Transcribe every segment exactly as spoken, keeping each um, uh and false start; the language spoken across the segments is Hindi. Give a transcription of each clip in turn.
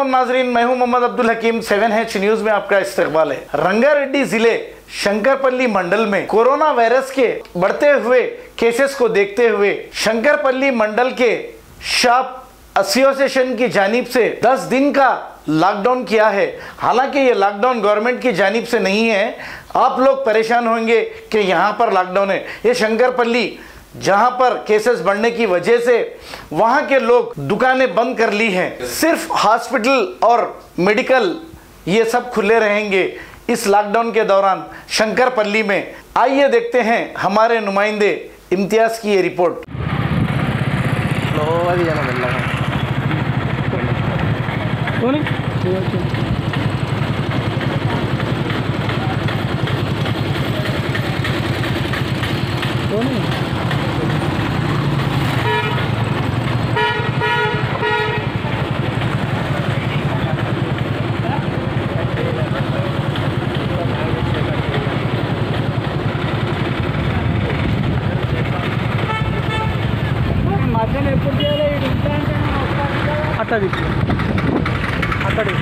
नाजरीन, मैं हूं Mohammed Abdul Hakeem. Seven H news में आपका इस्तकबाल है। रंगारेड्डी जिले शंकरपल्ली मंडल में कोरोना वायरस के बढ़ते हुए केसेस को देखते हुए शंकरपल्ली मंडल के शॉप एसोसिएशन की जानिब से दस दिन का लॉकडाउन किया है। हालांकि ये लॉकडाउन गवर्नमेंट की जानिब से नहीं है। आप लोग परेशान होंगे कि यहाँ पर लॉकडाउन है। ये शंकरपल्ली जहाँ पर केसेस बढ़ने की वजह से वहाँ के लोग दुकानें बंद कर ली हैं। सिर्फ हॉस्पिटल और मेडिकल ये सब खुले रहेंगे इस लॉकडाउन के दौरान शंकरपल्ली में। आइए देखते हैं हमारे नुमाइंदे इम्तियाज की ये रिपोर्ट। అట్టది అక్కడి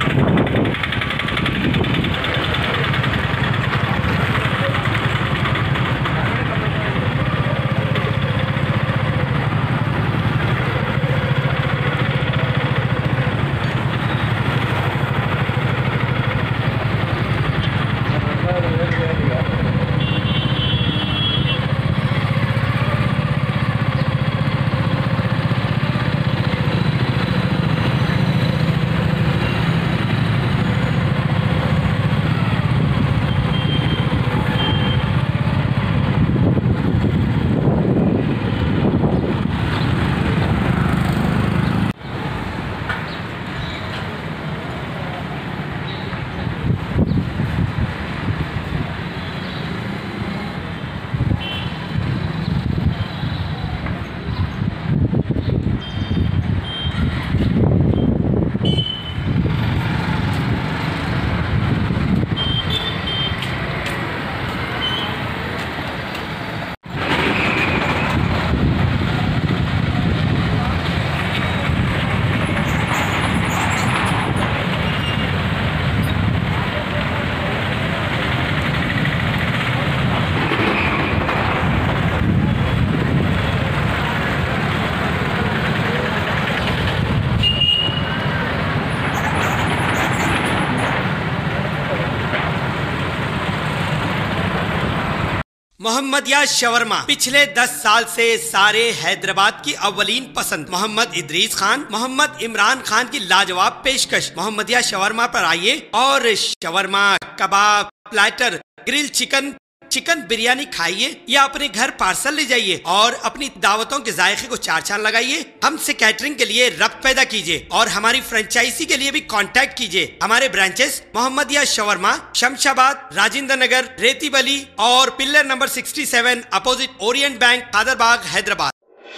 मोहम्मदिया शवरमा पिछले दस साल से सारे हैदराबाद की अव्वलीन पसंद मोहम्मद इदरीस खान, मोहम्मद इमरान खान की लाजवाब पेशकश। मोहम्मदिया शवरमा पर आइए और शवरमा, कबाब, platter, grill chicken, chicken biryani खाइए या अपने घर पार्सल ले जाइए और अपनी दावतों के जायके को चार चांद लगाइए। हमसे कैटरिंग के लिए रब्त पैदा कीजिए और हमारी फ्रेंचाइजी के लिए भी कांटेक्ट कीजिए। हमारे branches Mohammadia shawarma, Shamshabad, Rajendra Nagar, Rethibowli और पिल्लर नंबर सड़सठ opposite Orient bank, Qadarbagh, Hyderabad.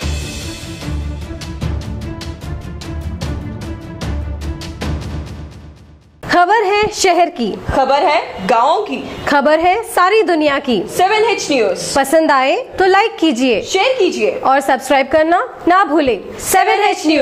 खबर है शहर की, खबर है गाँव की, खबर है सारी दुनिया की। सेवन एच न्यूज पसंद आए तो लाइक कीजिए, शेयर कीजिए और सब्सक्राइब करना ना भूले। Seven H news.